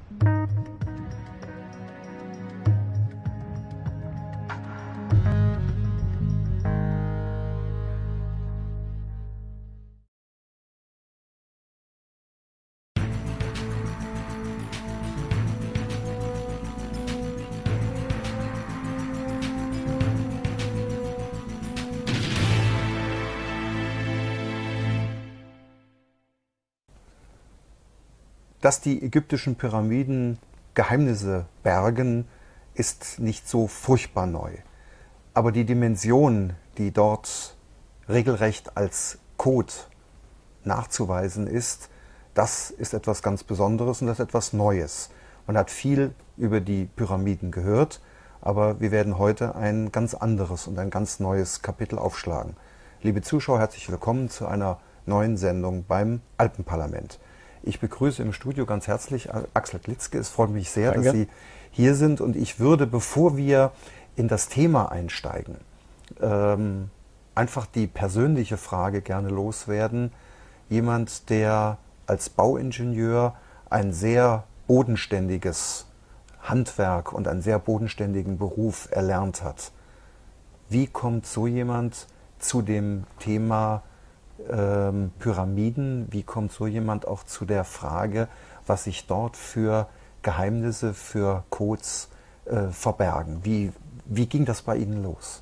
Dass die ägyptischen Pyramiden Geheimnisse bergen, ist nicht so furchtbar neu. Aber die Dimension, die dort regelrecht als Code nachzuweisen ist, das ist etwas ganz Besonderes und das ist etwas Neues. Man hat viel über die Pyramiden gehört, aber wir werden heute ein ganz anderes und ein ganz neues Kapitel aufschlagen. Liebe Zuschauer, herzlich willkommen zu einer neuen Sendung beim Alpenparlament. Ich begrüße im Studio ganz herzlich Axel Glitzke. Es freut mich sehr, dass Sie hier sind. Und ich würde, bevor wir in das Thema einsteigen, einfach die persönliche Frage gerne loswerden. Jemand, der als Bauingenieur ein sehr bodenständiges Handwerk und einen sehr bodenständigen Beruf erlernt hat. Wie kommt so jemand zu dem Thema Pyramiden? Wie kommt so jemand auch zu der Frage, was sich dort für Geheimnisse, für Codes verbergen? Wie ging das bei Ihnen los?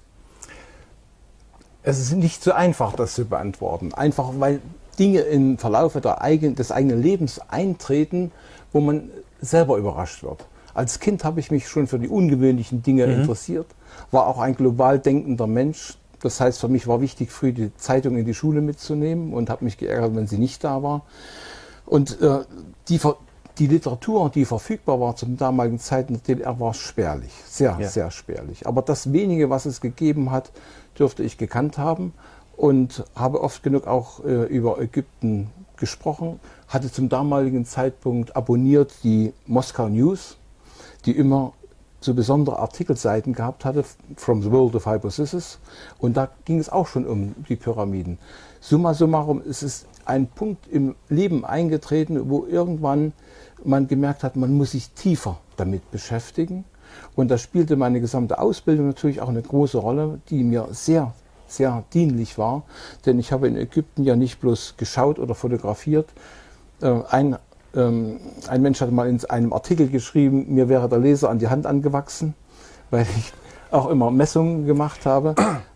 Es ist nicht so einfach, das zu beantworten. Einfach weil Dinge im Verlauf des eigenen Lebens eintreten, wo man selber überrascht wird. Als Kind habe ich mich schon für die ungewöhnlichen Dinge interessiert, war auch ein global denkender Mensch. Das heißt, für mich war wichtig, früh die Zeitung in die Schule mitzunehmen und habe mich geärgert, wenn sie nicht da war. Und die Literatur, die verfügbar war zum damaligen Zeitpunkt der DDR, war spärlich, sehr spärlich. Aber das wenige, was es gegeben hat, dürfte ich gekannt haben und habe oft genug auch über Ägypten gesprochen, hatte zum damaligen Zeitpunkt abonniert die Moskau News, die immer so besondere Artikelseiten gehabt hatte, From the World of Hypothesis, und da ging es auch schon um die Pyramiden. Summa summarum ist es ein Punkt im Leben eingetreten, wo irgendwann man gemerkt hat, man muss sich tiefer damit beschäftigen, und da spielte meine gesamte Ausbildung natürlich auch eine große Rolle, die mir sehr, sehr dienlich war, denn ich habe in Ägypten ja nicht bloß geschaut oder fotografiert. Ein Mensch hat mal in einem Artikel geschrieben, mir wäre der Laser an die Hand angewachsen, weil ich auch immer Messungen gemacht habe.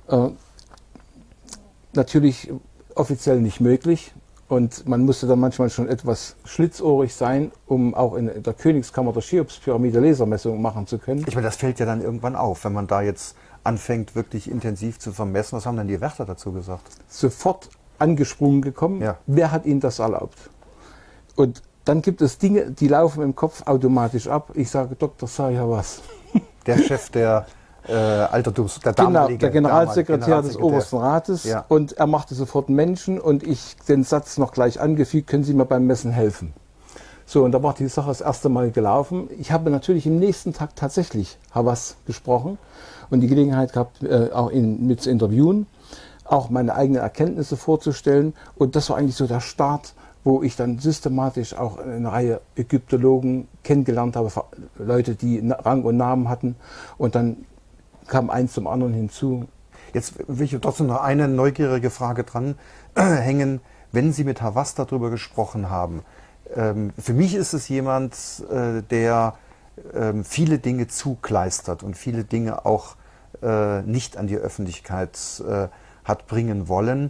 Natürlich offiziell nicht möglich, und man musste dann manchmal schon etwas schlitzohrig sein, um auch in der Königskammer der Cheops-Pyramide Lasermessungen machen zu können. Ich meine, das fällt ja dann irgendwann auf, wenn man da jetzt anfängt, wirklich intensiv zu vermessen. Was haben denn die Wärter dazu gesagt? Sofort angesprungen gekommen, wer hat Ihnen das erlaubt? Und dann gibt es Dinge, die laufen im Kopf automatisch ab. Ich sage, Doktor, sag ja was. Der Chef der Altertums, der Generalsekretär des Obersten Rates. Und er machte sofort Menschen, und ich den Satz noch gleich angefügt, können Sie mir beim Messen helfen? So, und da war die Sache das erste Mal gelaufen. Ich habe natürlich im nächsten Tag tatsächlich Havas gesprochen und die Gelegenheit gehabt, auch ihn mit zu interviewen, auch meine eigenen Erkenntnisse vorzustellen. Und das war eigentlich so der Start, wo ich dann systematisch auch eine Reihe Ägyptologen kennengelernt habe, Leute, die Rang und Namen hatten, und dann kam eins zum anderen hinzu. Jetzt will ich trotzdem noch eine neugierige Frage dran hängen. Wenn Sie mit Havas darüber gesprochen haben, für mich ist es jemand, der viele Dinge zukleistert und viele Dinge auch nicht an die Öffentlichkeit hat bringen wollen.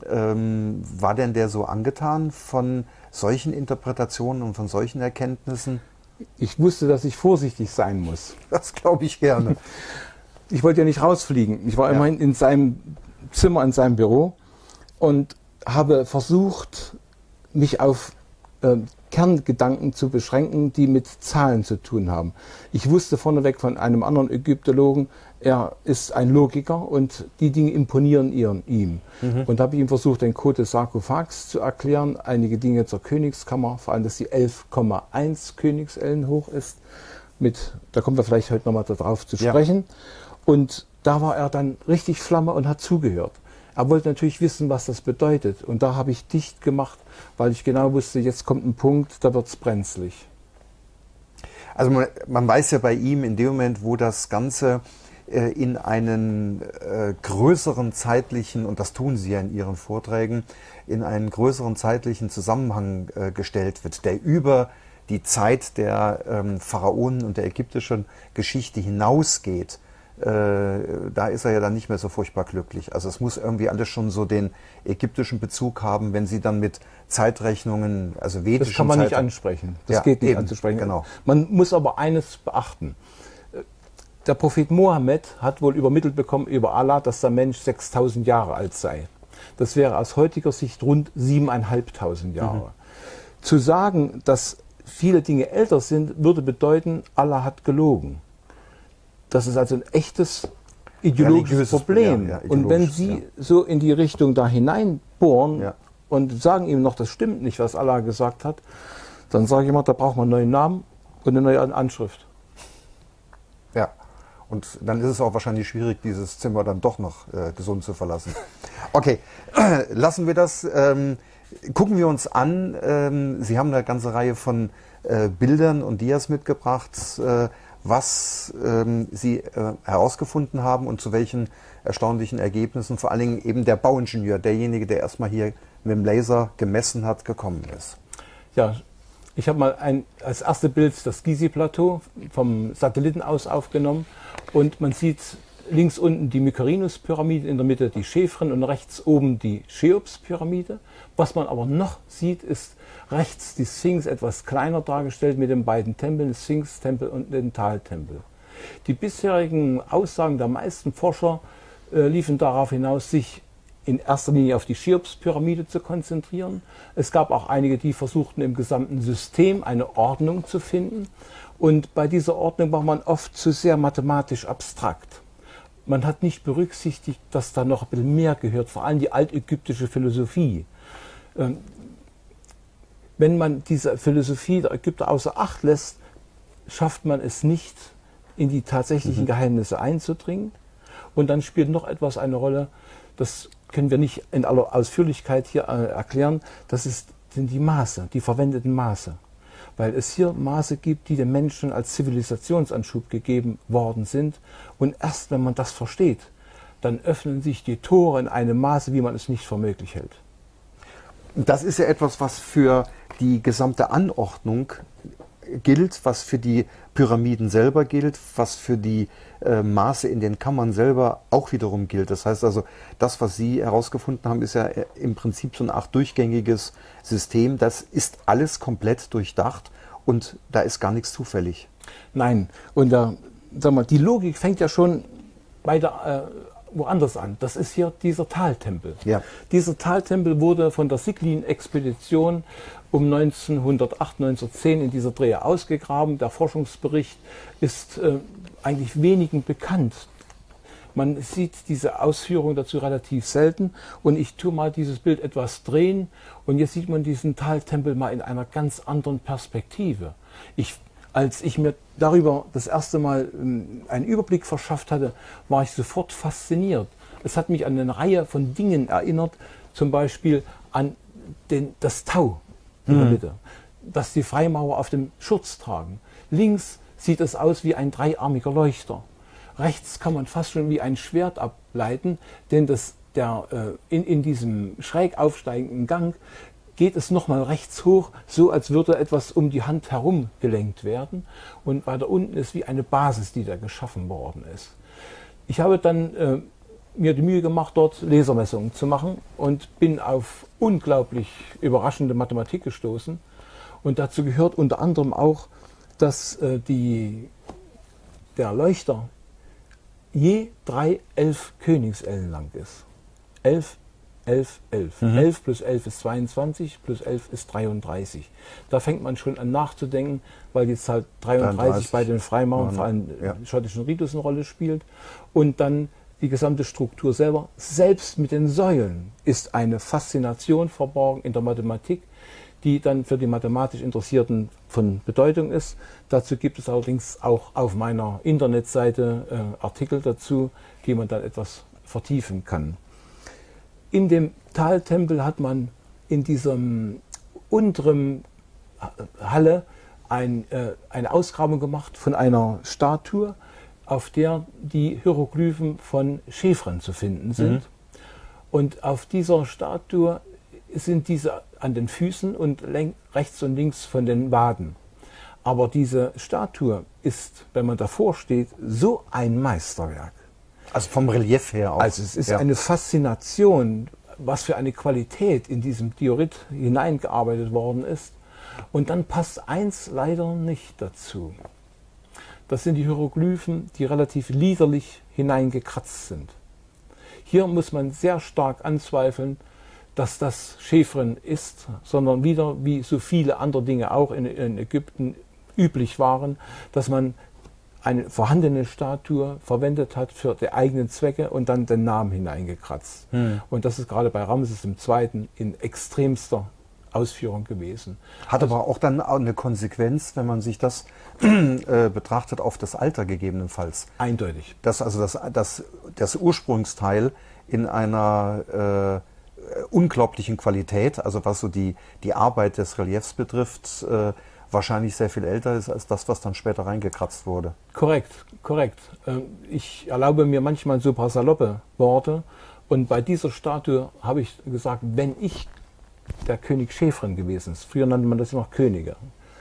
War denn der so angetan von solchen Interpretationen und von solchen Erkenntnissen? Ich wusste, dass ich vorsichtig sein muss. Das glaube ich gerne. Ich wollte ja nicht rausfliegen. Ich war immerhin in seinem Zimmer, in seinem Büro, und habe versucht, mich auf Kerngedanken zu beschränken, die mit Zahlen zu tun haben. Ich wusste vorneweg von einem anderen Ägyptologen, er ist ein Logiker und die Dinge imponieren ihm. Und da habe ich ihm versucht, den Code des Sarkophags zu erklären, einige Dinge zur Königskammer, vor allem, dass sie 11,1 Königsellen hoch ist. Da kommen wir vielleicht heute nochmal darauf zu sprechen. Und da war er dann richtig Flamme und hat zugehört. Er wollte natürlich wissen, was das bedeutet. Und da habe ich dicht gemacht, weil ich genau wusste, jetzt kommt ein Punkt, da wird es brenzlig. Also man weiß ja bei ihm in dem Moment, wo das Ganze in einen größeren zeitlichen, und das tun Sie ja in Ihren Vorträgen, in einen größeren zeitlichen Zusammenhang gestellt wird, der über die Zeit der Pharaonen und der ägyptischen Geschichte hinausgeht, da ist er ja dann nicht mehr so furchtbar glücklich. Also es muss irgendwie alles schon so den ägyptischen Bezug haben, wenn Sie dann mit Zeitrechnungen, also vedischen Das kann man nicht ansprechen. Das geht nicht anzusprechen. Genau. Man muss aber eines beachten. Der Prophet Mohammed hat wohl übermittelt bekommen über Allah, dass der Mensch 6000 Jahre alt sei. Das wäre aus heutiger Sicht rund 7.500 Jahre. Zu sagen, dass viele Dinge älter sind, würde bedeuten, Allah hat gelogen. Das ist also ein echtes ideologisches Problem. Und wenn Sie so in die Richtung da hineinbohren und sagen ihm noch, das stimmt nicht, was Allah gesagt hat, dann sage ich immer, da braucht man einen neuen Namen und eine neue Anschrift. Ja. Und dann ist es auch wahrscheinlich schwierig, dieses Zimmer dann doch noch gesund zu verlassen. Okay, lassen wir das. Gucken wir uns an. Sie haben eine ganze Reihe von Bildern und Dias mitgebracht, was Sie herausgefunden haben und zu welchen erstaunlichen Ergebnissen vor allen Dingen eben der Bauingenieur, derjenige, der erstmal hier mit dem Laser gemessen hat, gekommen ist. Ja. Ich habe mal als erste Bild das Gizi-Plateau vom Satelliten aus aufgenommen und man sieht links unten die Mycerinus-Pyramide, in der Mitte die Chephren und rechts oben die Cheops-Pyramide. Was man aber noch sieht, ist rechts die Sphinx etwas kleiner dargestellt mit den beiden Tempeln, den Sphinx-Tempel und den Taltempel. Die bisherigen Aussagen der meisten Forscher liefen darauf hinaus, sich in erster Linie auf die Cheops-Pyramide zu konzentrieren. Es gab auch einige, die versuchten, im gesamten System eine Ordnung zu finden. Und bei dieser Ordnung war man oft zu sehr mathematisch abstrakt. Man hat nicht berücksichtigt, dass da noch ein bisschen mehr gehört, vor allem die altägyptische Philosophie. Wenn man diese Philosophie der Ägypter außer Acht lässt, schafft man es nicht, in die tatsächlichen Geheimnisse einzudringen. Und dann spielt noch etwas eine Rolle, das können wir nicht in aller Ausführlichkeit hier erklären, sind die Maße, die verwendeten Maße. Weil es hier Maße gibt, die den Menschen als Zivilisationsanschub gegeben worden sind. Und erst wenn man das versteht, dann öffnen sich die Tore in einem Maße, wie man es nicht für möglich hält. Das ist ja etwas, was für die gesamte Anordnung gilt, was für die Pyramiden selber gilt, was für die Maße in den Kammern selber auch wiederum gilt. Das heißt also, das, was Sie herausgefunden haben, ist ja im Prinzip so eine Art durchgängiges System. Das ist alles komplett durchdacht und da ist gar nichts zufällig. Nein, und sag mal, die Logik fängt ja schon bei der woanders an. Das ist hier dieser Taltempel. Ja. Dieser Taltempel wurde von der Siglin-Expedition um 1908, 1910 in dieser Drehe ausgegraben. Der Forschungsbericht ist eigentlich wenigen bekannt. Man sieht diese Ausführung dazu relativ selten und ich tue mal dieses Bild etwas drehen und jetzt sieht man diesen Taltempel mal in einer ganz anderen Perspektive. Als ich mir darüber das erste Mal einen Überblick verschafft hatte, war ich sofort fasziniert. Es hat mich an eine Reihe von Dingen erinnert, zum Beispiel an das Tau in der Mitte, das die Freimaurer auf dem Schurz tragen. Links sieht es aus wie ein dreiarmiger Leuchter. Rechts kann man fast schon wie ein Schwert ableiten, denn in diesem schräg aufsteigenden Gang geht es nochmal rechts hoch, so als würde etwas um die Hand herum gelenkt werden. Und weiter unten ist wie eine Basis, die da geschaffen worden ist. Ich habe dann mir die Mühe gemacht, dort Lasermessungen zu machen und bin auf unglaublich überraschende Mathematik gestoßen. Und dazu gehört unter anderem auch, dass der Leuchter je 3 11 Königsellen lang ist. 11, 11, 11. 11 plus 11 ist 22, plus 11 ist 33. Da fängt man schon an nachzudenken, weil die Zahl 33 bei den Freimaurern, vor allem schottischen Ritus, eine Rolle spielt. Und dann die gesamte Struktur selber, selbst mit den Säulen, ist eine Faszination verborgen in der Mathematik, die dann für die mathematisch Interessierten von Bedeutung ist. Dazu gibt es allerdings auch auf meiner Internetseite Artikel dazu, die man dann etwas vertiefen kann. In dem Taltempel hat man in diesem unteren Halle eine Ausgrabung gemacht von einer Statue, auf der die Hieroglyphen von Chefren zu finden sind. Und auf dieser Statue sind diese an den Füßen und rechts und links von den Waden. Aber diese Statue ist, wenn man davor steht, so ein Meisterwerk. Also vom Relief her auch. Also es ist eine Faszination, was für eine Qualität in diesem Diorit hineingearbeitet worden ist. Und dann passt eins leider nicht dazu. Das sind die Hieroglyphen, die relativ liederlich hineingekratzt sind. Hier muss man sehr stark anzweifeln, dass das Chefren ist, sondern wieder, wie so viele andere Dinge auch in Ägypten üblich waren, dass man eine vorhandene Statue verwendet hat für die eigenen Zwecke und dann den Namen hineingekratzt. Und das ist gerade bei Ramses II. In extremster Ausführung gewesen. Hat aber auch dann eine Konsequenz, wenn man sich das betrachtet, auf das Alter gegebenenfalls. Eindeutig. Dass also das Ursprungsteil in einer unglaublichen Qualität, also was so die Arbeit des Reliefs betrifft, wahrscheinlich sehr viel älter ist als das, was dann später reingekratzt wurde. Korrekt, korrekt. Ich erlaube mir manchmal so ein paar saloppe Worte. Und bei dieser Statue habe ich gesagt, wenn ich der König Chefren gewesen ist, früher nannte man das noch Könige,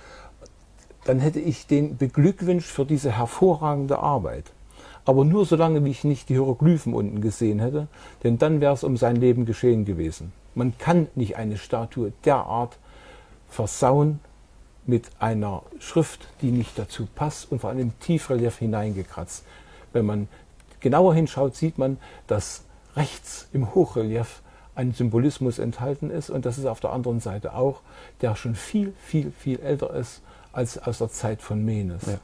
dann hätte ich den beglückwünscht für diese hervorragende Arbeit. Aber nur solange, wie ich nicht die Hieroglyphen unten gesehen hätte, denn dann wäre es um sein Leben geschehen gewesen. Man kann nicht eine Statue derart versauen mit einer Schrift, die nicht dazu passt und vor allem im Tiefrelief hineingekratzt. Wenn man genauer hinschaut, sieht man, dass rechts im Hochrelief ein Symbolismus enthalten ist und das ist auf der anderen Seite auch, der schon viel, viel, viel älter ist als aus der Zeit von Menes. Ja.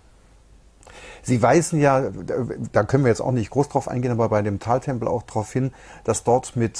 Sie weisen ja, da können wir jetzt auch nicht groß drauf eingehen, aber bei dem Taltempel auch darauf hin, dass dort mit,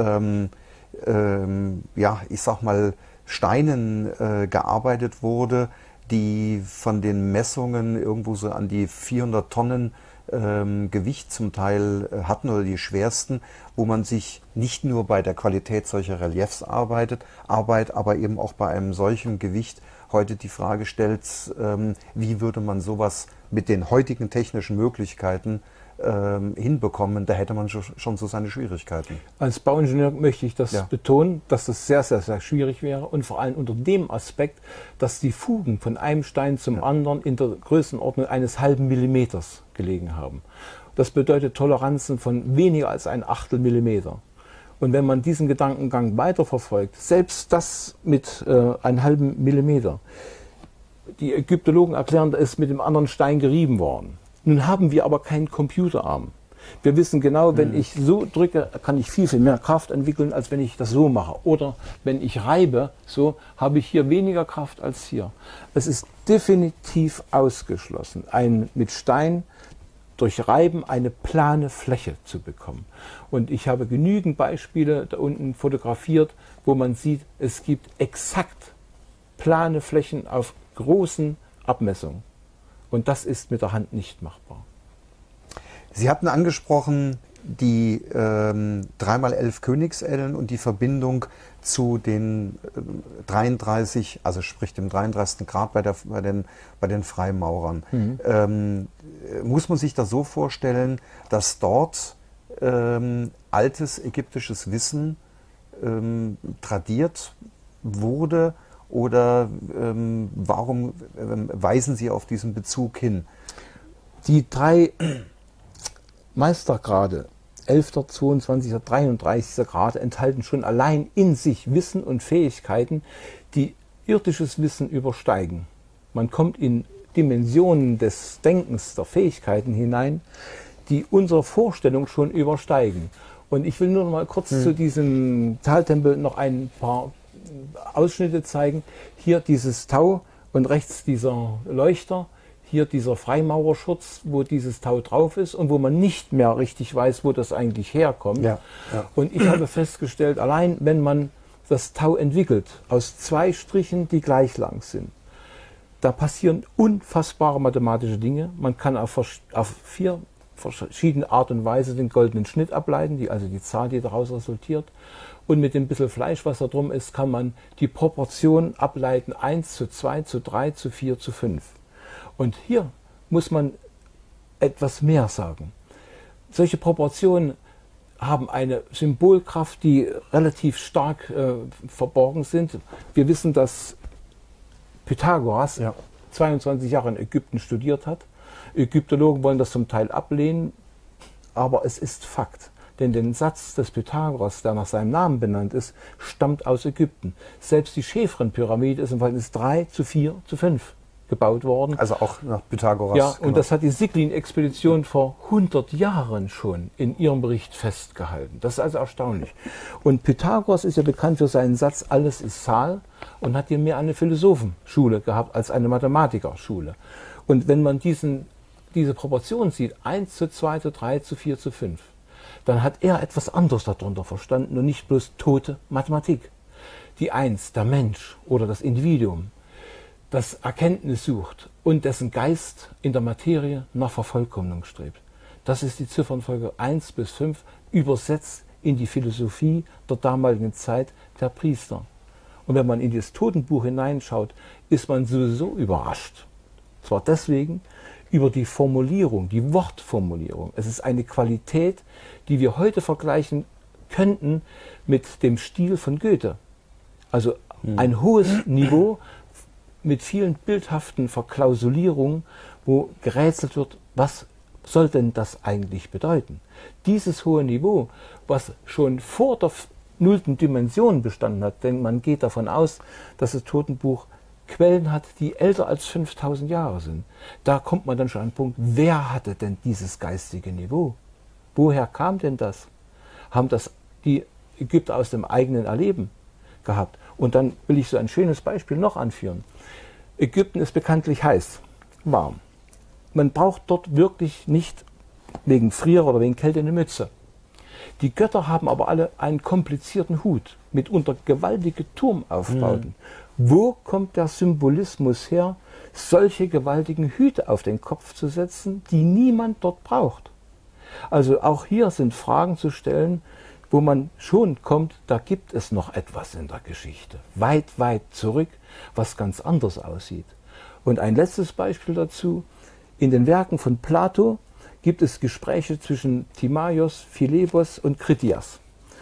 ich sag mal, Steinen gearbeitet wurde, die von den Messungen irgendwo so an die 400 Tonnen Gewicht zum Teil hatten oder die schwersten, wo man sich nicht nur bei der Qualität solcher Reliefs arbeitet, aber eben auch bei einem solchen Gewicht heute die Frage stellt, wie würde man sowas mit den heutigen technischen Möglichkeiten hinbekommen, da hätte man schon so seine Schwierigkeiten. Als Bauingenieur möchte ich das betonen, dass das sehr, sehr, sehr schwierig wäre und vor allem unter dem Aspekt, dass die Fugen von einem Stein zum anderen in der Größenordnung eines halben Millimeters gelegen haben. Das bedeutet Toleranzen von weniger als ein Achtel Millimeter. Und wenn man diesen Gedankengang weiterverfolgt, selbst das mit einem halben Millimeter, die Ägyptologen erklären, da ist mit dem anderen Stein gerieben worden. Nun haben wir aber keinen Computerarm. Wir wissen genau, wenn ich so drücke, kann ich viel, viel mehr Kraft entwickeln, als wenn ich das so mache. Oder wenn ich reibe, so habe ich hier weniger Kraft als hier. Es ist definitiv ausgeschlossen, mit Stein durch Reiben eine plane Fläche zu bekommen. Und ich habe genügend Beispiele da unten fotografiert, wo man sieht, es gibt exakt plane Flächen auf großen Abmessungen. Und das ist mit der Hand nicht machbar. Sie hatten angesprochen die 3x11 Königsellen und die Verbindung zu den 33, also sprich dem 33. Grad bei den Freimaurern. Muss man sich das so vorstellen, dass dort altes ägyptisches Wissen tradiert wurde? Oder warum weisen Sie auf diesen Bezug hin? Die 3 Meistergrade, 11., 22., 33. Grad, enthalten schon allein in sich Wissen und Fähigkeiten, die irdisches Wissen übersteigen. Man kommt in Dimensionen des Denkens, der Fähigkeiten hinein, die unsere Vorstellung schon übersteigen. Und ich will nur noch mal kurz zu diesem Taltempel noch ein paar Ausschnitte zeigen. Hier dieses Tau und rechts dieser Leuchter, hier dieser Freimaurerschutz, wo dieses Tau drauf ist und wo man nicht mehr richtig weiß, wo das eigentlich herkommt. Ja, ja. Und ich habe festgestellt, allein wenn man das Tau entwickelt, aus 2 Strichen, die gleich lang sind, da passieren unfassbare mathematische Dinge. Man kann auf 4 verschiedene Art und Weise den goldenen Schnitt ableiten, also die Zahl, die daraus resultiert. Und mit dem bisschen Fleisch, was da drum ist, kann man die Proportion ableiten, 1:2:3:4:5. Und hier muss man etwas mehr sagen. Solche Proportionen haben eine Symbolkraft, die relativ stark verborgen sind. Wir wissen, dass Pythagoras 22 Jahre in Ägypten studiert hat. Ägyptologen wollen das zum Teil ablehnen, aber es ist Fakt. Denn der Satz des Pythagoras, der nach seinem Namen benannt ist, stammt aus Ägypten. Selbst die Chefren-Pyramide ist im Verhältnis 3:4:5 gebaut worden. Also auch nach Pythagoras. Ja, und das hat die Siglin-Expedition vor 100 Jahren schon in ihrem Bericht festgehalten. Das ist also erstaunlich. Und Pythagoras ist ja bekannt für seinen Satz, alles ist Zahl, und hat hier mehr eine Philosophenschule gehabt als eine Mathematikerschule. Und wenn man diese Proportion sieht, 1:2:3:4:5, dann hat er etwas anderes darunter verstanden und nicht bloß tote Mathematik. Die Eins, der Mensch oder das Individuum, das Erkenntnis sucht und dessen Geist in der Materie nach Vervollkommnung strebt. Das ist die Ziffernfolge 1 bis 5, übersetzt in die Philosophie der damaligen Zeit der Priester. Und wenn man in das Totenbuch hineinschaut, ist man sowieso überrascht. Zwar deswegen über die Formulierung, die Wortformulierung. Es ist eine Qualität, die wir heute vergleichen könnten mit dem Stil von Goethe. Also ein hohes Niveau mit vielen bildhaften Verklausulierungen, wo gerätselt wird, was soll denn das eigentlich bedeuten? Dieses hohe Niveau, was schon vor der 0. Dimension bestanden hat, denn man geht davon aus, dass das Totenbuch Quellen hat, die älter als 5000 Jahre sind. Da kommt man dann schon an den Punkt, wer hatte denn dieses geistige Niveau? Woher kam denn das? Haben das die Ägypter aus dem eigenen Erleben gehabt? Und dann will ich so ein schönes Beispiel noch anführen. Ägypten ist bekanntlich heiß, warm. Man braucht dort wirklich nicht wegen Frier oder wegen Kälte eine Mütze. Die Götter haben aber alle einen komplizierten Hut, mitunter gewaltige Turmaufbauten. Wo kommt der Symbolismus her, solche gewaltigen Hüte auf den Kopf zu setzen, die niemand dort braucht? Also auch hier sind Fragen zu stellen, wo man schon kommt, da gibt es noch etwas in der Geschichte, weit, weit zurück, was ganz anders aussieht. Und ein letztes Beispiel dazu, in den Werken von Plato gibt es Gespräche zwischen Timaios, Philebos und Kritias.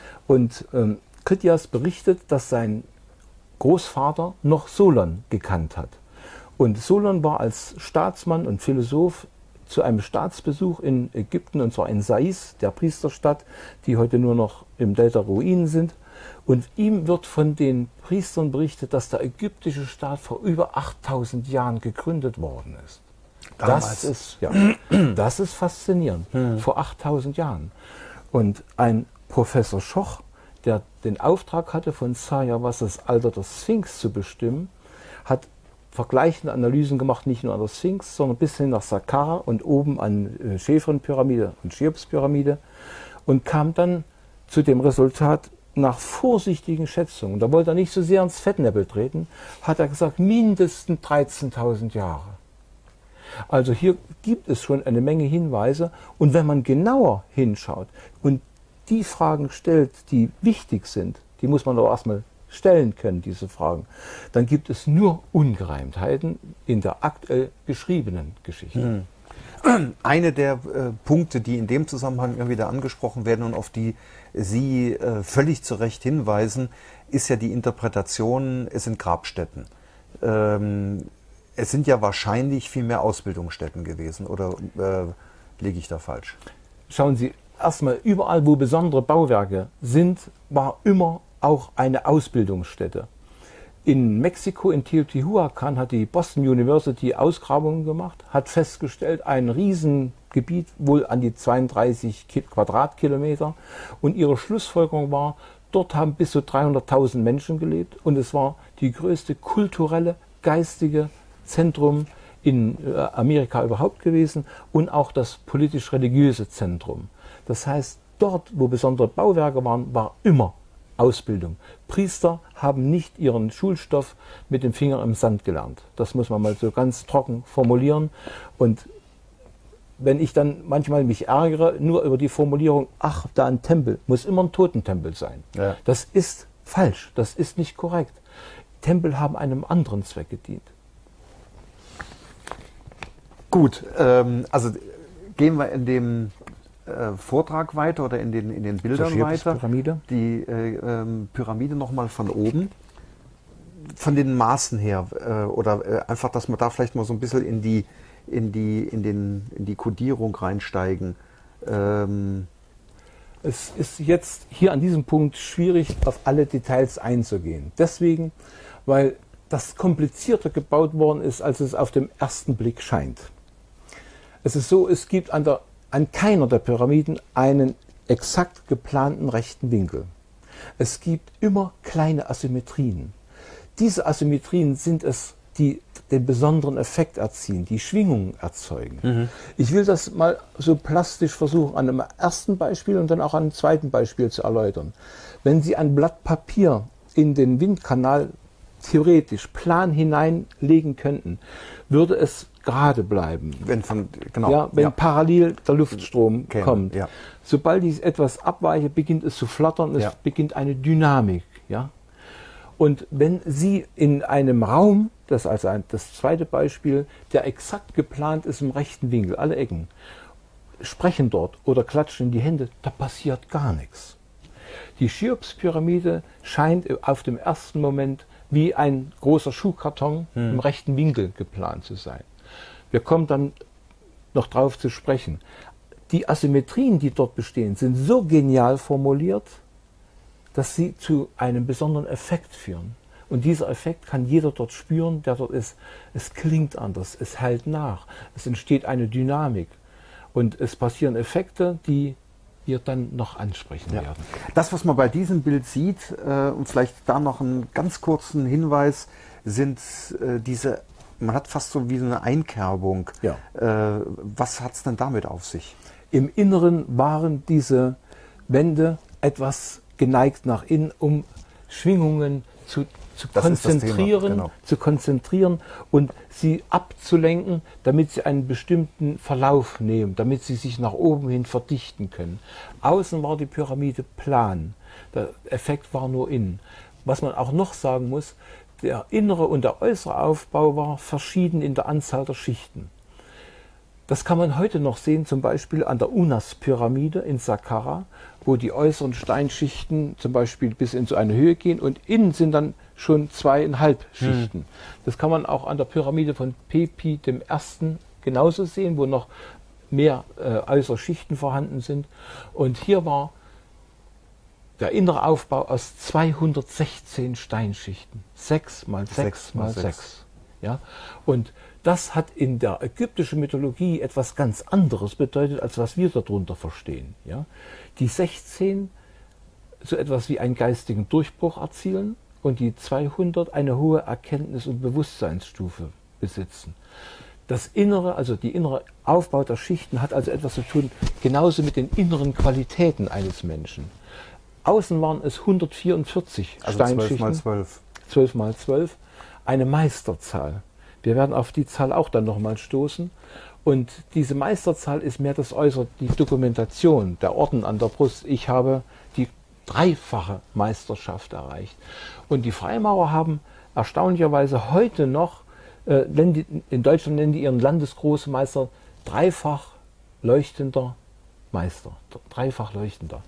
Und Kritias berichtet, dass sein Großvater noch Solon gekannt hat. Und Solon war als Staatsmann und Philosoph zu einem Staatsbesuch in Ägypten, und zwar in Sais, der Priesterstadt, die heute nur noch im Delta Ruinen sind. Und ihm wird von den Priestern berichtet, dass der ägyptische Staat vor über 8000 Jahren gegründet worden ist. Das ist faszinierend. Vor 8000 Jahren. Und ein Professor Schoch, der den Auftrag hatte, von Sayavas das Alter der Sphinx zu bestimmen, hat vergleichende Analysen gemacht, nicht nur an der Sphinx, sondern bis hin nach Saqqara und oben an Chefren-Pyramide und Cheops-Pyramide, und kam dann zu dem Resultat, nach vorsichtigen Schätzungen, da wollte er nicht so sehr ins Fettnäpfel treten, hat er gesagt, mindestens 13.000 Jahre. Also hier gibt es schon eine Menge Hinweise, und wenn man genauer hinschaut und die Fragen stellt, die wichtig sind, die muss man doch erstmal stellen können, diese Fragen, dann gibt es nur Ungereimtheiten in der aktuell geschriebenen Geschichte. Eine der Punkte, die in dem Zusammenhang immer wieder angesprochen werden und auf die Sie völlig zu Recht hinweisen, ist ja die Interpretation, es sind Grabstätten. Es sind ja wahrscheinlich viel mehr Ausbildungsstätten gewesen, oder liege ich da falsch? Schauen Sie, erstmal überall, wo besondere Bauwerke sind, war immer auch eine Ausbildungsstätte. In Mexiko, in Teotihuacan, hat die Boston University Ausgrabungen gemacht, hat festgestellt, ein Riesengebiet, wohl an die 32 Quadratkilometer. Und ihre Schlussfolgerung war, dort haben bis zu 300.000 Menschen gelebt, und es war die größte kulturelle, geistige Zentrum in Amerika überhaupt gewesen und auch das politisch-religiöse Zentrum. Das heißt, dort, wo besondere Bauwerke waren, war immer Ausbildung. Priester haben nicht ihren Schulstoff mit dem Finger im Sand gelernt. Das muss man mal so ganz trocken formulieren. Und wenn ich dann manchmal mich ärgere, nur über die Formulierung, ach, da ein Tempel, muss immer ein Totentempel sein. Ja. Das ist falsch, das ist nicht korrekt. Tempel haben einem anderen Zweck gedient. Gut, also gehen wir in dem Vortrag weiter oder in den Bildern weiter. Pyramide. Die Pyramide nochmal von oben. Von den Maßen her oder einfach, dass wir da vielleicht mal so ein bisschen in die Kodierung reinsteigen. Es ist jetzt hier an diesem Punkt schwierig, auf alle Details einzugehen. Deswegen, weil das komplizierter gebaut worden ist, als es auf den ersten Blick scheint. Es ist so, es gibt an keiner der Pyramiden einen exakt geplanten rechten Winkel. Es gibt immer kleine Asymmetrien. Diese Asymmetrien sind es, die den besonderen Effekt erzielen, die Schwingungen erzeugen. Mhm. Ich will das mal so plastisch versuchen, an einem ersten Beispiel und dann auch an einem zweiten Beispiel zu erläutern. Wenn Sie ein Blatt Papier in den Windkanal theoretisch plan hineinlegen könnten, würde es gerade bleiben. Wenn parallel der Luftstrom kommt. Ja. Sobald ich etwas abweiche, beginnt es zu flattern, es beginnt eine Dynamik. Ja? Und wenn Sie in einem Raum, das ist also das zweite Beispiel, der exakt geplant ist im rechten Winkel, alle Ecken, sprechen dort oder klatschen in die Hände, da passiert gar nichts. Die Cheops-Pyramide scheint auf dem ersten Moment wie ein großer Schuhkarton im rechten Winkel geplant zu sein. Wir kommen dann noch drauf zu sprechen. Die Asymmetrien, die dort bestehen, sind so genial formuliert, dass sie zu einem besonderen Effekt führen. Und dieser Effekt kann jeder dort spüren, der dort ist. Es klingt anders, es hallt nach, es entsteht eine Dynamik. Und es passieren Effekte, die wir dann noch ansprechen werden. Das, was man bei diesem Bild sieht, und vielleicht da noch einen ganz kurzen Hinweis, sind diese, man hat fast so wie eine Einkerbung. Ja. Was hat es denn damit auf sich? Im Inneren waren diese Wände etwas geneigt nach innen, um Schwingungen zu konzentrieren und sie abzulenken, damit sie einen bestimmten Verlauf nehmen, damit sie sich nach oben hin verdichten können. Außen war die Pyramide plan, der Effekt war nur innen. Was man auch noch sagen muss, der innere und der äußere Aufbau war verschieden in der Anzahl der Schichten. Das kann man heute noch sehen, zum Beispiel an der Unas-Pyramide in Saqqara, wo die äußeren Steinschichten zum Beispiel bis in so eine Höhe gehen und innen sind dann schon 2,5 Schichten. Das kann man auch an der Pyramide von Pepi I. genauso sehen, wo noch mehr äußere Schichten vorhanden sind. Und hier war der innere Aufbau aus 216 Steinschichten. 6 mal 6 mal 6. Ja? Und das hat in der ägyptischen Mythologie etwas ganz anderes bedeutet, als was wir darunter verstehen. Ja? Die 16 so etwas wie einen geistigen Durchbruch erzielen und die 200 eine hohe Erkenntnis- und Bewusstseinsstufe besitzen. Das innere, also die innere Aufbau der Schichten hat also etwas zu tun, genauso mit den inneren Qualitäten eines Menschen. Außen waren es 144 Steinschichten. 12 mal 12. 12 mal 12, eine Meisterzahl. Wir werden auf die Zahl auch dann nochmal stoßen. Und diese Meisterzahl ist mehr das Äußere, die Dokumentation, der Orden an der Brust. Ich habe die dreifache Meisterschaft erreicht. Und die Freimaurer haben erstaunlicherweise heute noch, in Deutschland nennen die ihren Landesgroßmeister dreifach leuchtender Meister. Dreifach leuchtender.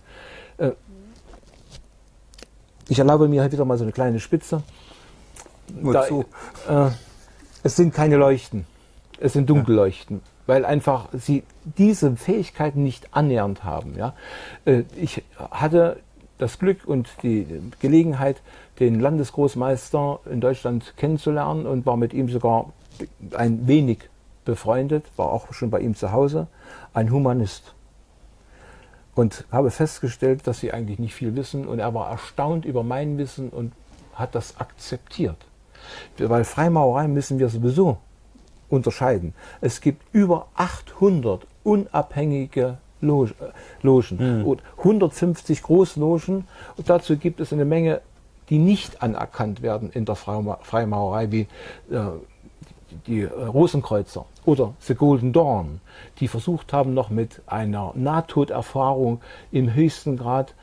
Ich erlaube mir wieder mal so eine kleine Spitze. Wozu? Es sind keine Leuchten, es sind Dunkelleuchten, weil einfach sie diese Fähigkeiten nicht annähernd haben. Ja? Ich hatte das Glück und die Gelegenheit, den Landesgroßmeister in Deutschland kennenzulernen und war mit ihm sogar ein wenig befreundet, war auch schon bei ihm zu Hause, ein Humanist. Und habe festgestellt, dass sie eigentlich nicht viel wissen und er war erstaunt über mein Wissen und hat das akzeptiert. Weil Freimaurerei müssen wir sowieso unterscheiden. Es gibt über 800 unabhängige Logen und 150 Großlogen und dazu gibt es eine Menge, die nicht anerkannt werden in der Freimaurerei, wie die Rosenkreuzer oder The Golden Dawn, die versucht haben, noch mit einer Nahtoderfahrung im höchsten Grad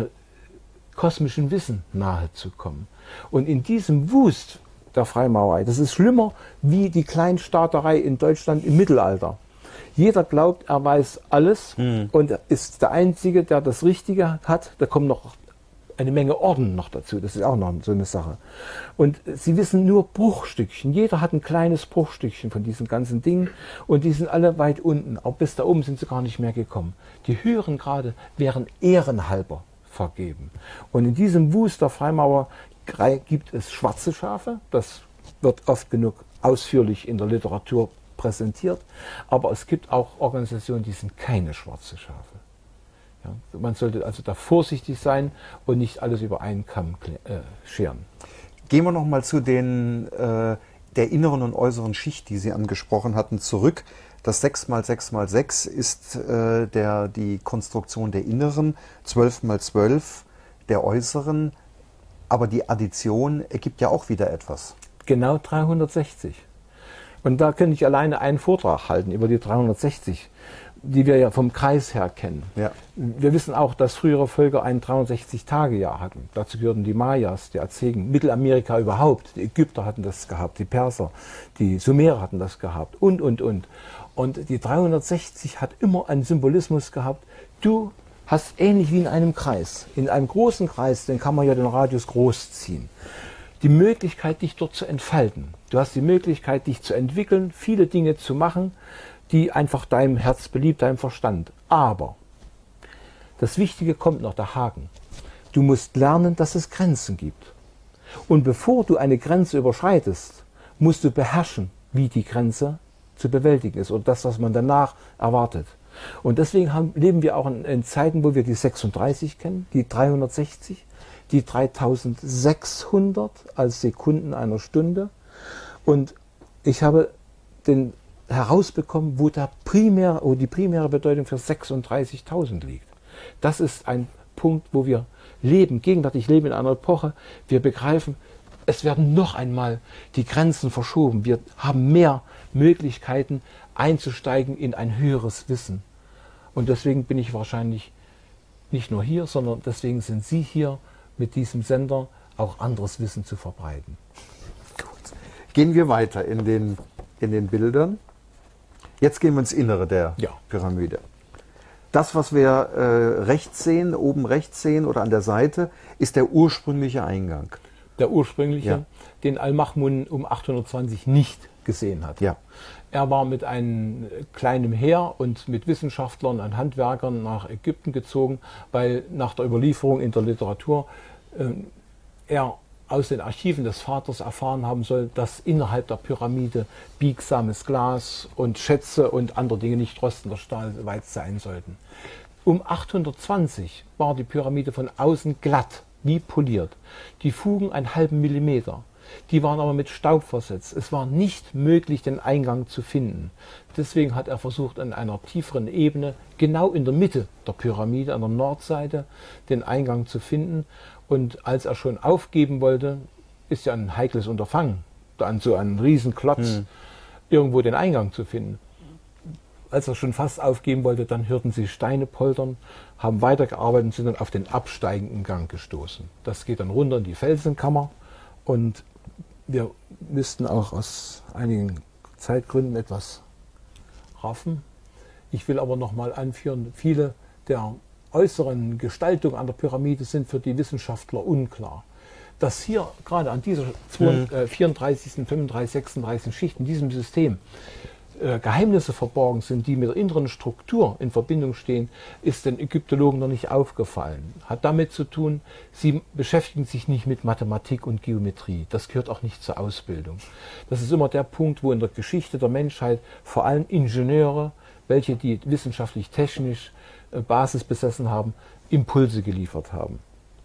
kosmischen Wissen nahezukommen. Und in diesem Wust der Freimaurerei, das ist schlimmer wie die Kleinstaaterei in Deutschland im Mittelalter. Jeder glaubt, er weiß alles und ist der Einzige, der das Richtige hat. Da kommen noch eine Menge Orden noch dazu, das ist auch noch so eine Sache. Und sie wissen nur Bruchstückchen, jeder hat ein kleines Bruchstückchen von diesen ganzen Dingen und die sind alle weit unten, auch bis da oben sind sie gar nicht mehr gekommen. Die höheren Grade wären ehrenhalber vergeben. Und in diesem Wust der Freimaurerei gibt es schwarze Schafe, das wird oft genug ausführlich in der Literatur präsentiert, aber es gibt auch Organisationen, die sind keine schwarze Schafe. Ja, man sollte also da vorsichtig sein und nicht alles über einen Kamm scheren. Gehen wir noch mal zu der inneren und äußeren Schicht, die Sie angesprochen hatten, zurück. Das 6x6x6 ist die Konstruktion der inneren, 12x12 der äußeren, aber die Addition ergibt ja auch wieder etwas. Genau 360. Und da kann ich alleine einen Vortrag halten über die 360, die wir ja vom Kreis her kennen. Ja. Wir wissen auch, dass frühere Völker ein 360-Tage-Jahr hatten. Dazu gehörten die Mayas, die Azteken, Mittelamerika überhaupt. Die Ägypter hatten das gehabt, die Perser, die Sumerer hatten das gehabt und. Und die 360 hat immer einen Symbolismus gehabt. Du hast ähnlich wie in einem Kreis. In einem großen Kreis, den kann man ja den Radius groß ziehen. Die Möglichkeit, dich dort zu entfalten. Du hast die Möglichkeit, dich zu entwickeln, viele Dinge zu machen, die einfach deinem Herz beliebt, deinem Verstand. Aber das Wichtige kommt noch, der Haken. Du musst lernen, dass es Grenzen gibt. Und bevor du eine Grenze überschreitest, musst du beherrschen, wie die Grenze zu bewältigen ist oder das, was man danach erwartet. Und deswegen leben wir auch in Zeiten, wo wir die 36 kennen, die 360, die 3600 als Sekunden einer Stunde. Und ich habe herausbekommen, wo die primäre Bedeutung für 36.000 liegt. Das ist ein Punkt, wo wir gegenwärtig leben in einer Epoche. Wir begreifen, es werden noch einmal die Grenzen verschoben. Wir haben mehr Möglichkeiten einzusteigen in ein höheres Wissen. Und deswegen bin ich wahrscheinlich nicht nur hier, sondern deswegen sind Sie hier mit diesem Sender, auch anderes Wissen zu verbreiten. Gut. Gehen wir weiter in den Bildern. Jetzt gehen wir ins Innere der Pyramide. Das, was wir rechts sehen, oben rechts sehen oder an der Seite, ist der ursprüngliche Eingang. Der ursprüngliche, den Al-Ma'mun um 820 nicht gesehen hat. Ja. Er war mit einem kleinen Heer und mit Wissenschaftlern und Handwerkern nach Ägypten gezogen, weil nach der Überlieferung in der Literatur er aus den Archiven des Vaters erfahren haben soll, dass innerhalb der Pyramide biegsames Glas und Schätze und andere Dinge, nicht rostender Stahl, weit sein sollten. Um 820 war die Pyramide von außen glatt, wie poliert. Die Fugen einen halben Millimeter. Die waren aber mit Staub versetzt. Es war nicht möglich, den Eingang zu finden. Deswegen hat er versucht, an einer tieferen Ebene, genau in der Mitte der Pyramide, an der Nordseite, den Eingang zu finden. Und als er schon aufgeben wollte, ist ja ein heikles Unterfangen, da an so einem Riesenklotz irgendwo den Eingang zu finden. Als er schon fast aufgeben wollte, dann hörten sie Steine poltern, haben weitergearbeitet und sind dann auf den absteigenden Gang gestoßen. Das geht dann runter in die Felsenkammer und wir müssten auch aus einigen Zeitgründen etwas raffen. Ich will aber noch mal anführen, viele der äußeren Gestaltungen an der Pyramide sind für die Wissenschaftler unklar. Dass hier gerade an dieser 34., 35., 36. Schicht in diesem System Geheimnisse verborgen sind, die mit der inneren Struktur in Verbindung stehen, ist den Ägyptologen noch nicht aufgefallen. Hat damit zu tun, sie beschäftigen sich nicht mit Mathematik und Geometrie. Das gehört auch nicht zur Ausbildung. Das ist immer der Punkt, wo in der Geschichte der Menschheit vor allem Ingenieure, welche die wissenschaftlich-technisch Basis besessen haben, Impulse geliefert haben.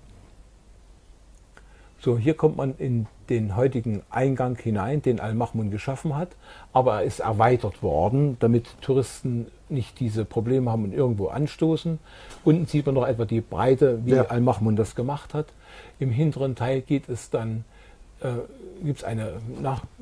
So, hier kommt man in den heutigen Eingang hinein, den Al-Ma'mun geschaffen hat, aber er ist erweitert worden, damit Touristen nicht diese Probleme haben und irgendwo anstoßen. Unten sieht man noch etwa die Breite, wie Al-Ma'mun das gemacht hat. Im hinteren Teil geht es dann, gibt es eine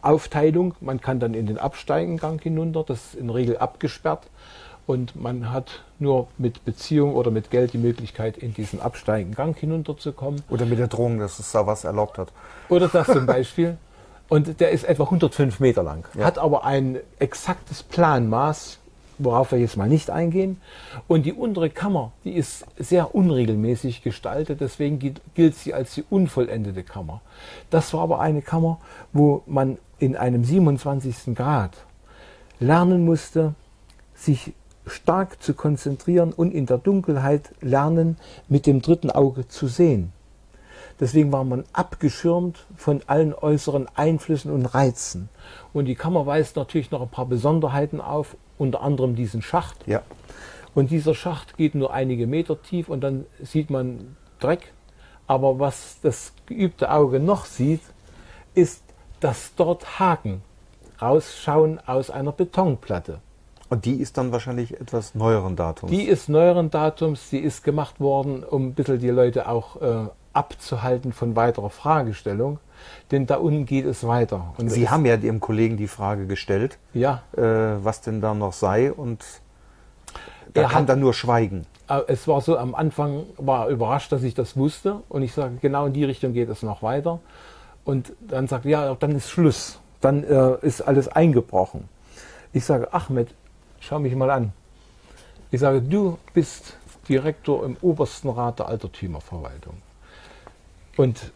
Aufteilung. Man kann dann in den Absteigengang hinunter, das ist in der Regel abgesperrt. Und man hat nur mit Beziehung oder mit Geld die Möglichkeit, in diesen absteigenden Gang hinunterzukommen. Oder mit der Drohung, dass es da was erlaubt hat. Oder das zum Beispiel. Und der ist etwa 105 Meter lang, Ja. hat aber ein exaktes Planmaß, worauf wir jetzt mal nicht eingehen. Und die untere Kammer, die ist sehr unregelmäßig gestaltet, deswegen gilt sie als die unvollendete Kammer. Das war aber eine Kammer, wo man in einem 27. Grad lernen musste, sich stark zu konzentrieren und in der Dunkelheit lernen, mit dem dritten Auge zu sehen. Deswegen war man abgeschirmt von allen äußeren Einflüssen und Reizen. Und die Kammer weist natürlich noch ein paar Besonderheiten auf, unter anderem diesen Schacht. Ja. Und dieser Schacht geht nur einige Meter tief und dann sieht man Dreck. Aber was das geübte Auge noch sieht, ist, dass dort Haken rausschauen aus einer Betonplatte. Und die ist dann wahrscheinlich etwas neueren Datums. Die ist neueren Datums, die ist gemacht worden, um ein bisschen die Leute auch abzuhalten von weiterer Fragestellung. Denn da unten geht es weiter. Und Sie haben ja Ihrem Kollegen die Frage gestellt, ja, was denn da noch sei, und da kann dann nur Schweigen. Es war so, am Anfang war er überrascht, dass ich das wusste. Und ich sage, genau in die Richtung geht es noch weiter. Und dann sagt er, ja, dann ist Schluss. Dann ist alles eingebrochen. Ich sage, Ahmed, schau mich mal an. Ich sage, du bist Direktor im obersten Rat der Altertümerverwaltung. Und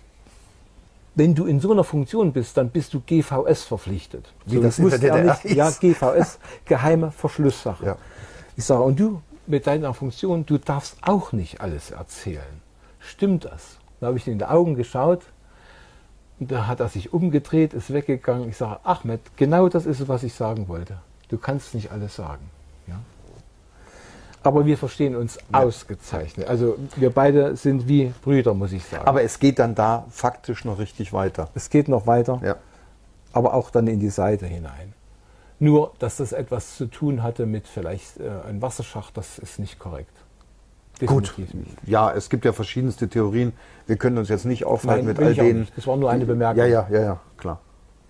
wenn du in so einer Funktion bist, dann bist du GVS verpflichtet. Wie so, das in der DDR nicht. ist. Ja, GVS, geheime Verschlusssache. Ja. Ich sage, und du mit deiner Funktion, du darfst auch nicht alles erzählen. Stimmt das? Da habe ich ihm in die Augen geschaut. Und da hat er sich umgedreht, ist weggegangen. Ich sage, Ahmed, genau das ist es, was ich sagen wollte. Du kannst nicht alles sagen. Ja? Aber wir verstehen uns ausgezeichnet. Also wir beide sind wie Brüder, muss ich sagen. Aber es geht dann da faktisch noch richtig weiter. Es geht noch weiter, Ja. aber auch dann in die Seite hinein. Nur, dass das etwas zu tun hatte mit vielleicht einem Wasserschacht, das ist nicht korrekt. Gut, Definitiv nicht. ja, es gibt ja verschiedenste Theorien. Wir können uns jetzt nicht aufhalten Nein, mit will all ich auch denen. nicht. Das war nur eine Bemerkung. Ja, klar.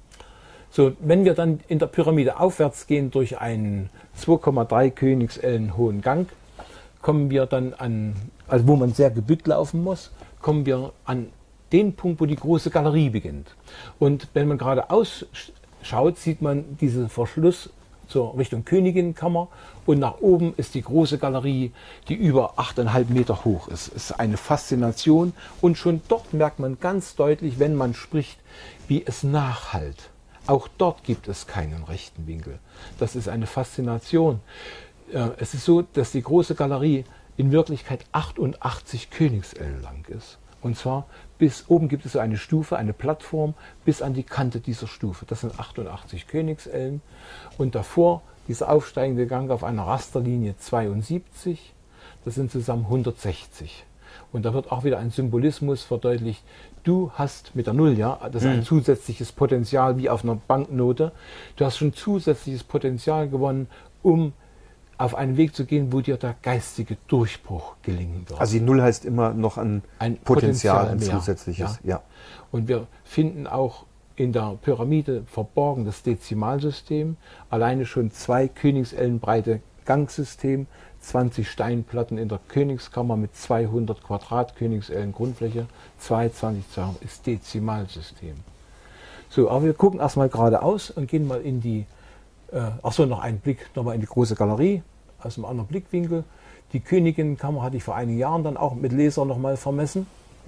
So, wenn wir dann in der Pyramide aufwärts gehen durch einen 2,3 Königsellen hohen Gang, kommen wir dann an, also wo man sehr gebückt laufen muss, kommen wir an den Punkt, wo die große Galerie beginnt. Und wenn man gerade ausschaut, sieht man diesen Verschluss zur Richtung Königinnenkammer und nach oben ist die große Galerie, die über 8,5 Meter hoch ist. Es ist eine Faszination und schon dort merkt man ganz deutlich, wenn man spricht, wie es nachhallt. Auch dort gibt es keinen rechten Winkel. Das ist eine Faszination. Es ist so, dass die große Galerie in Wirklichkeit 88 Königsellen lang ist. Und zwar bis oben gibt es so eine Stufe, eine Plattform, bis an die Kante dieser Stufe. Das sind 88 Königsellen. Und davor dieser aufsteigende Gang auf einer Rasterlinie 72. Das sind zusammen 160. Und da wird auch wieder ein Symbolismus verdeutlicht. Du hast mit der Null, ja, das ist ein zusätzliches Potenzial wie auf einer Banknote. Du hast schon zusätzliches Potenzial gewonnen, um auf einen Weg zu gehen, wo dir der geistige Durchbruch gelingen wird. Also die Null heißt immer noch ein Potenzial, ein zusätzliches. Ja. Und wir finden auch in der Pyramide verborgen das Dezimalsystem, alleine schon 2 Königsellen breite Gangsystem, 20 Steinplatten in der Königskammer mit 200 Quadratkönigsellen Grundfläche, 22 ist Dezimalsystem. So, aber wir gucken erstmal geradeaus und gehen mal in die, noch einen Blick nochmal in die große Galerie aus einem anderen Blickwinkel. Die Königinnenkammer hatte ich vor einigen Jahren dann auch mit Laser nochmal vermessen.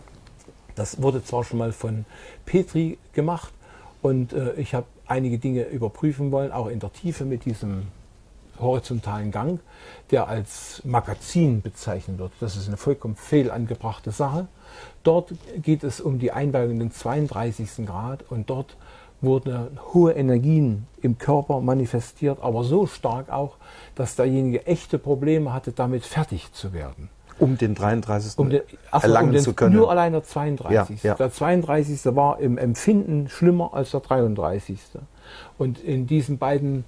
Das wurde zwar schon mal von Petri gemacht und ich habe einige Dinge überprüfen wollen, auch in der Tiefe mit diesem horizontalen Gang, der als Magazin bezeichnet wird. Das ist eine vollkommen fehlangebrachte Sache. Dort geht es um die Einweihung in den 32. Grad und dort wurden hohe Energien im Körper manifestiert, aber so stark auch, dass derjenige echte Probleme hatte, damit fertig zu werden. Um den 33. erlangen zu können. Nur allein der 32. Ja. Der 32. war im Empfinden schlimmer als der 33. Und in diesen beiden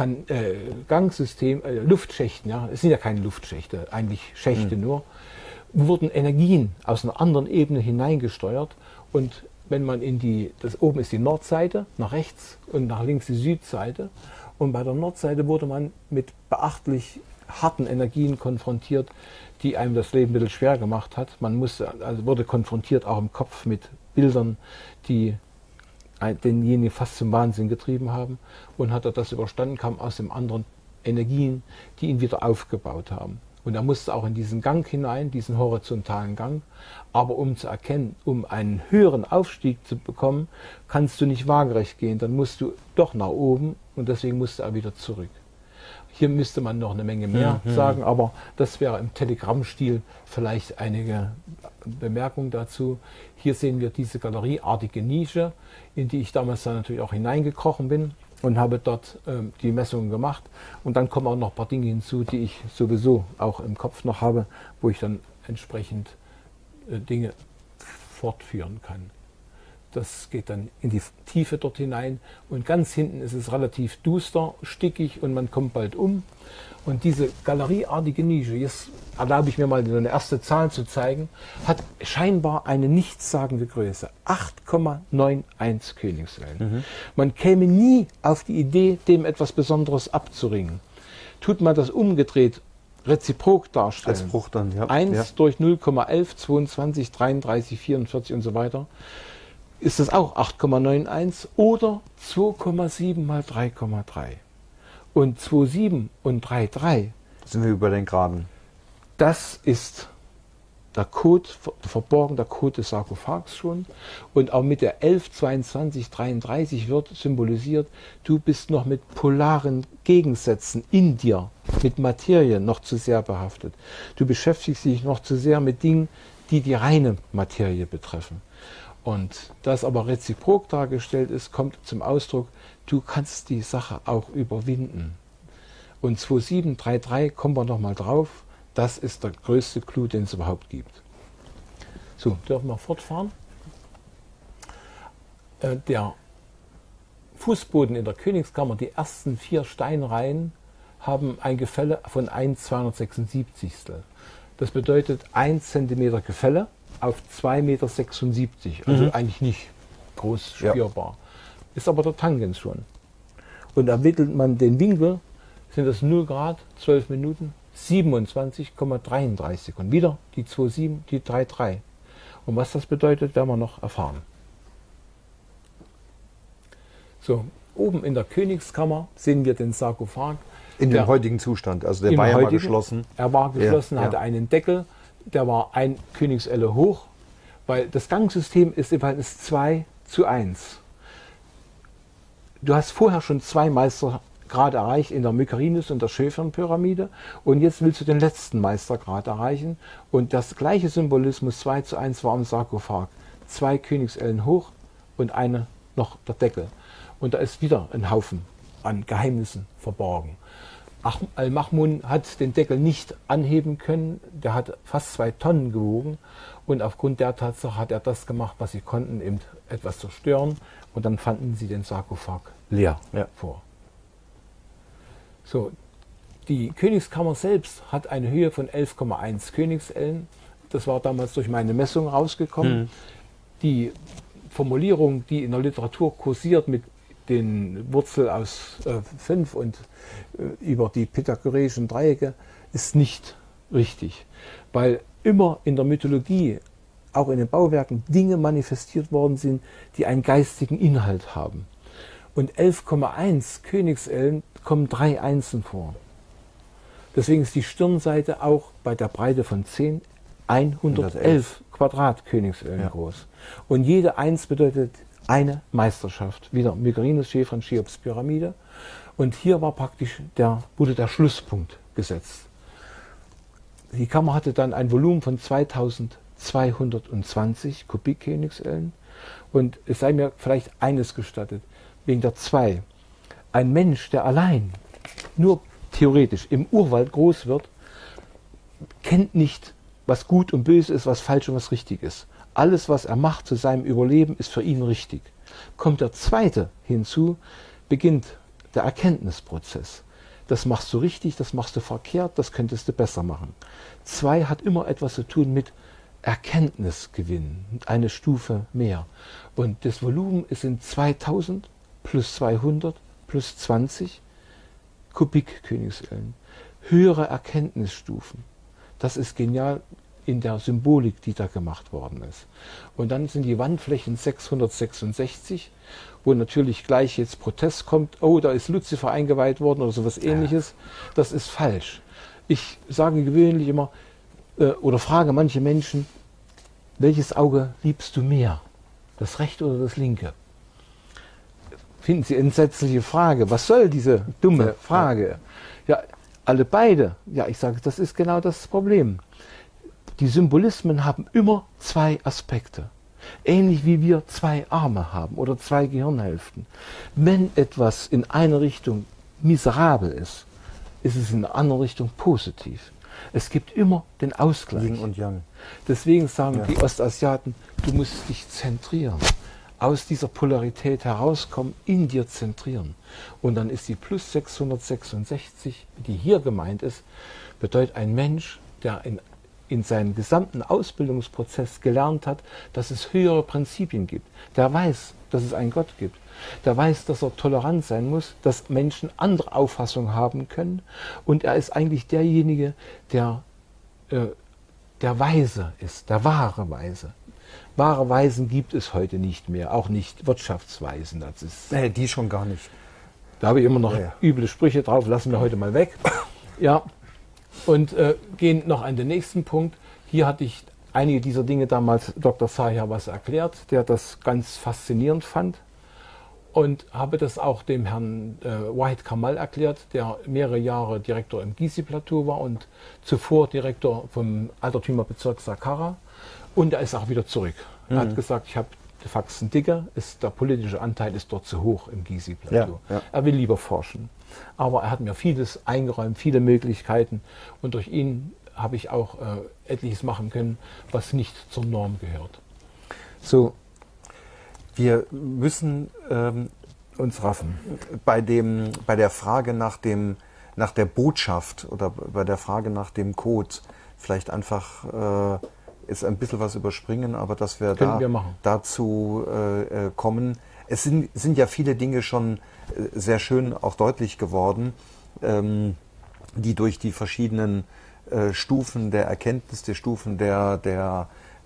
Gangsystem, Luftschächten, ja, es sind ja keine Luftschächte, eigentlich Schächte nur, wurden Energien aus einer anderen Ebene hineingesteuert und wenn man oben ist die Nordseite, nach rechts und nach links die Südseite. Und bei der Nordseite wurde man mit beachtlich harten Energien konfrontiert, die einem das Leben ein bisschen schwer gemacht hat. Man wurde konfrontiert auch im Kopf mit Bildern, die denjenigen fast zum Wahnsinn getrieben haben. Und hat er das überstanden, kam aus dem anderen Energien, die ihn wieder aufgebaut haben. Und er musste auch in diesen Gang hinein, diesen horizontalen Gang. Aber um zu erkennen, um einen höheren Aufstieg zu bekommen, kannst du nicht waagerecht gehen. Dann musst du doch nach oben und deswegen musste er wieder zurück. Hier müsste man noch eine Menge mehr sagen, aber das wäre im Telegrammstil vielleicht einige Bemerkungen dazu. Hier sehen wir diese galerieartige Nische, in die ich damals dann natürlich auch hineingekrochen bin und habe dort die Messungen gemacht. Und dann kommen auch noch ein paar Dinge hinzu, die ich sowieso auch im Kopf noch habe, wo ich dann entsprechend Dinge fortführen kann. Das geht dann in die Tiefe dort hinein und ganz hinten ist es relativ duster, stickig und man kommt bald um. Und diese galerieartige Nische, jetzt erlaube ich mir mal eine erste Zahl zu zeigen, hat scheinbar eine nichtssagende Größe, 8,91 Königswellen. Man käme nie auf die Idee, dem etwas Besonderes abzuringen. Tut man das umgedreht, reziprok darstellen, als Bruch dann, ja. 1 durch 0,11, 22, 33, 44 und so weiter, ist das auch 8,91 oder 2,7 mal 3,3. Und 2,7 und 3,3 sind wir über den Graden. Das ist der Code, verborgen, der Code des Sarkophags schon. Und auch mit der 11, 22, 33 wird symbolisiert, du bist noch mit polaren Gegensätzen in dir, mit Materie noch zu sehr behaftet. Du beschäftigst dich noch zu sehr mit Dingen, die die reine Materie betreffen. Und das aber reziprok dargestellt ist, kommt zum Ausdruck, du kannst die Sache auch überwinden. Und 2733 kommen wir nochmal drauf, das ist der größte Clou, den es überhaupt gibt. So, dürfen wir fortfahren? Der Fußboden in der Königskammer, die ersten 4 Steinreihen, haben ein Gefälle von 1,276. Das bedeutet 1 cm Gefälle auf 2,76 Meter, also eigentlich nicht groß spürbar. Ja. Ist aber der Tangens schon. Und ermittelt man den Winkel, sind das 0 Grad, 12 Minuten, 27,33 Sekunden. Wieder die 2,7, die 3,3. Und was das bedeutet, werden wir noch erfahren. So, oben in der Königskammer sehen wir den Sarkophag. In dem heutigen Zustand, also der war ja mal geschlossen. Er war geschlossen, hatte einen Deckel. Der war 1 Königselle hoch, weil das Gangsystem ist im Verhältnis 2:1. Du hast vorher schon 2 Meistergrade erreicht in der Mycerinus und der Schäfernpyramide und jetzt willst du den letzten Meistergrad erreichen und das gleiche Symbolismus 2:1 war im Sarkophag. 2 Königsellen hoch und eine noch der Deckel. Und da ist wieder ein Haufen an Geheimnissen verborgen. Al-Ma'mun hat den Deckel nicht anheben können, der hat fast 2 Tonnen gewogen und aufgrund der Tatsache hat er das gemacht, was sie konnten, eben etwas zerstören und dann fanden sie den Sarkophag leer vor. So, die Königskammer selbst hat eine Höhe von 11,1 Königsellen, das war damals durch meine Messung rausgekommen. Die Formulierung, die in der Literatur kursiert mit den Wurzel aus 5 und über die pythagoreischen Dreiecke, ist nicht richtig, weil immer in der Mythologie, auch in den Bauwerken, Dinge manifestiert worden sind, die einen geistigen Inhalt haben. Und 11,1 Königsellen kommen 3 Einsen vor. Deswegen ist die Stirnseite auch bei der Breite von 10 111 Quadratkönigsellen groß. Und jede 1 bedeutet eine Meisterschaft. Wieder Mycerinus, Schäfern, Cheops Pyramide. Und hier war praktisch wurde der Schlusspunkt gesetzt. Die Kammer hatte dann ein Volumen von 2220 Kubikkönigsellen. Und es sei mir vielleicht eines gestattet, wegen der 2. Ein Mensch, der allein, nur theoretisch, im Urwald groß wird, kennt nicht, was gut und böse ist, was falsch und was richtig ist. Alles, was er macht zu seinem Überleben, ist für ihn richtig. Kommt der 2. hinzu, beginnt der Erkenntnisprozess. Das machst du richtig, das machst du verkehrt, das könntest du besser machen. 2 hat immer etwas zu tun mit Erkenntnis gewinnen, eine Stufe mehr. Und das Volumen ist in 2000 plus 200 plus 20 Kubik-Königsölen. Höhere Erkenntnisstufen. Das ist genial in der Symbolik, die da gemacht worden ist. Und dann sind die Wandflächen 666, wo natürlich gleich jetzt Protest kommt, oh, da ist Luzifer eingeweiht worden oder sowas Ähnliches. Das ist falsch. Ich sage gewöhnlich immer, oder frage manche Menschen, welches Auge liebst du mehr? Das rechte oder das linke? Finden Sie entsetzliche Frage. Was soll diese dumme Frage? Ja, alle beide. Ja, ich sage, das ist genau das Problem. Die Symbolismen haben immer zwei Aspekte. Ähnlich wie wir zwei Arme haben oder zwei Gehirnhälften. Wenn etwas in eine Richtung miserabel ist, ist es in eine andere Richtung positiv. Es gibt immer den Ausgleich. Yin und Yang. Deswegen sagen die Ostasiaten, du musst dich zentrieren. Aus dieser Polarität herauskommen, in dir zentrieren. Und dann ist die plus 666, die hier gemeint ist, bedeutet ein Mensch, der in seinem gesamten Ausbildungsprozess gelernt hat, dass es höhere Prinzipien gibt. Der weiß, dass es einen Gott gibt. Der weiß, dass er tolerant sein muss, dass Menschen andere Auffassungen haben können. Und er ist eigentlich derjenige, der Weise ist, der wahre Weise. Wahre Weisen gibt es heute nicht mehr, auch nicht Wirtschaftsweisen. Das ist, Die schon gar nicht. da habe ich immer noch üble Sprüche drauf, lassen wir heute mal weg. Ja, und gehen noch an den nächsten Punkt. Hier hatte ich einige dieser Dinge damals Dr. Saja was erklärt, der das ganz faszinierend fand. Und habe das auch dem Herrn Wahid Kamal erklärt, der mehrere Jahre Direktor im Gizeh-Plateau war und zuvor Direktor vom Altertümerbezirk Saqqara. Und er ist auch wieder zurück. Er hat gesagt, ich habe die Faxen dicker, der politische Anteil ist dort zu hoch im Gizeh-Plateau. Ja, ja. Er will lieber forschen. Aber er hat mir vieles eingeräumt, viele Möglichkeiten. Und durch ihn habe ich auch etliches machen können, was nicht zur Norm gehört. So, wir müssen uns raffen. Bei der Frage nach der Botschaft oder bei der Frage nach dem Code vielleicht einfach ist ein bisschen was überspringen, aber dass wir dazu kommen. Es sind ja viele Dinge schon sehr schön auch deutlich geworden, die durch die verschiedenen Stufen der Erkenntnis, die Stufen der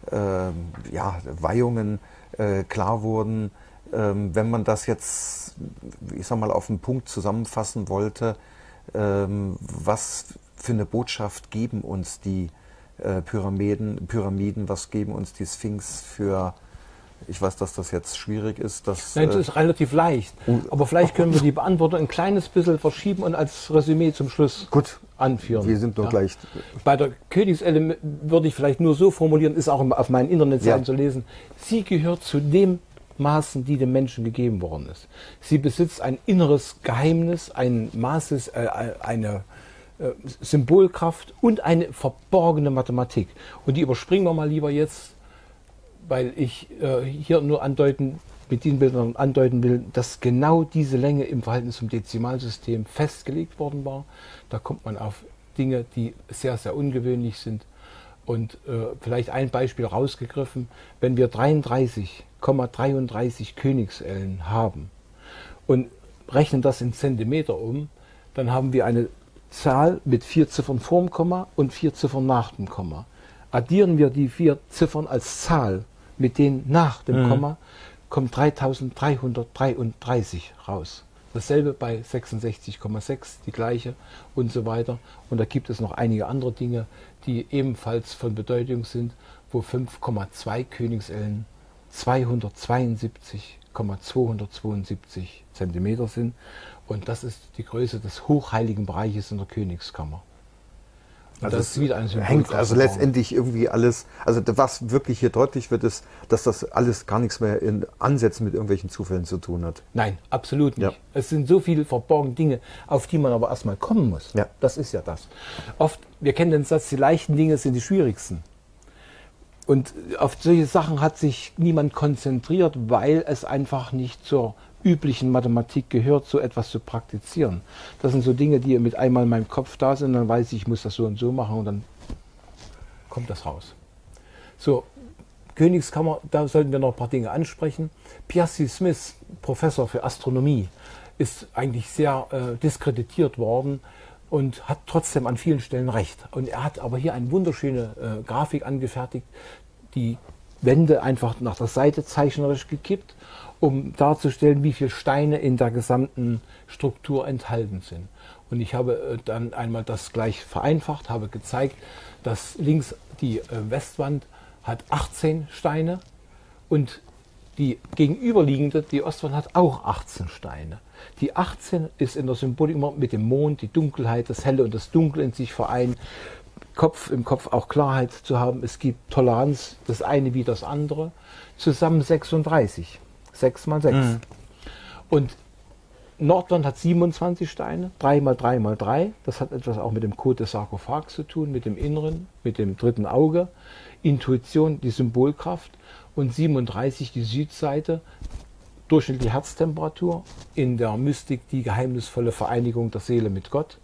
Weihungen klar wurden. Wenn man das jetzt, ich sag mal, auf den Punkt zusammenfassen wollte, was für eine Botschaft geben uns die Pyramiden, was geben uns die Sphinx für, ich weiß, dass das jetzt schwierig ist. Nein, das ist relativ leicht, aber vielleicht können wir die Beantwortung ein kleines bisschen verschieben und als Resümee zum Schluss anführen. Wir sind nur gleich. Bei der Königselle würde ich vielleicht nur so formulieren, ist auch auf meinen Internetseiten zu lesen, sie gehört zu dem Maßen, die dem Menschen gegeben worden ist. Sie besitzt ein inneres Geheimnis, ein Maßes, eine Symbolkraft und eine verborgene Mathematik. Und die überspringen wir mal lieber jetzt, weil ich hier nur mit diesen Bildern andeuten will, dass genau diese Länge im Verhältnis zum Dezimalsystem festgelegt worden war. Da kommt man auf Dinge, die sehr, sehr ungewöhnlich sind. Und vielleicht ein Beispiel rausgegriffen, wenn wir 33,33 Königsellen haben und rechnen das in Zentimeter um, dann haben wir eine Zahl mit 4 Ziffern vorm Komma und 4 Ziffern nach dem Komma. Addieren wir die 4 Ziffern als Zahl mit denen nach dem Komma, kommt 3333 raus. Dasselbe bei 66,6, die gleiche und so weiter. Und da gibt es noch einige andere Dinge, die ebenfalls von Bedeutung sind, wo 5,2 Königsellen 272,272 Zentimeter sind. Und das ist die Größe des hochheiligen Bereiches in der Königskammer. Und also das wieder ein hängt also letztendlich irgendwie alles, also was wirklich hier deutlich wird, ist, dass das alles gar nichts mehr in Ansätzen mit irgendwelchen Zufällen zu tun hat. Nein, absolut nicht. Ja. Es sind so viele verborgene Dinge, auf die man aber erstmal kommen muss. Ja. Das ist ja das. Oft, wir kennen den Satz, die leichten Dinge sind die schwierigsten. Und auf solche Sachen hat sich niemand konzentriert, weil es einfach nicht zur üblichen Mathematik gehört, so etwas zu praktizieren. Das sind so Dinge, die mit einmal in meinem Kopf da sind, dann weiß ich muss das so und so machen und dann kommt das raus. So, Königskammer, da sollten wir noch ein paar Dinge ansprechen. Piazzi Smith, Professor für Astronomie, ist eigentlich sehr diskreditiert worden und hat trotzdem an vielen Stellen recht. Und er hat aber hier eine wunderschöne Grafik angefertigt, die Wände einfach nach der Seite zeichnerisch gekippt, um darzustellen, wie viele Steine in der gesamten Struktur enthalten sind. Und ich habe dann einmal das gleich vereinfacht, habe gezeigt, dass links die Westwand hat 18 Steine und die gegenüberliegende, die Ostwand, hat auch 18 Steine. Die 18 ist in der Symbolik immer mit dem Mond, die Dunkelheit, das Helle und das Dunkle in sich vereint. Im Kopf auch Klarheit zu haben. Es gibt Toleranz, das eine wie das andere. Zusammen 36. 6 mal 6. Und Nordwand hat 27 Steine, 3 mal 3 mal 3. Das hat etwas auch mit dem Code des Sarkophags zu tun, mit dem Inneren, mit dem dritten Auge. Intuition, die Symbolkraft. Und 37 die Südseite, durchschnittliche Herztemperatur. In der Mystik die geheimnisvolle Vereinigung der Seele mit Gott.